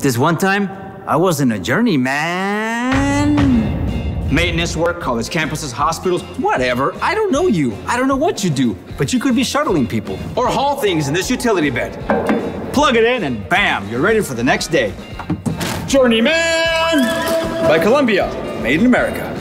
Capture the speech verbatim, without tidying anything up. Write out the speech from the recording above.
this one time, I wasn't a journeyman. Maintenance work, college campuses, hospitals, whatever. I don't know you. I don't know what you do, but you could be shuttling people or haul things in this utility bed. Plug it in and bam, you're ready for the next day. Journeyman by Columbia, made in America.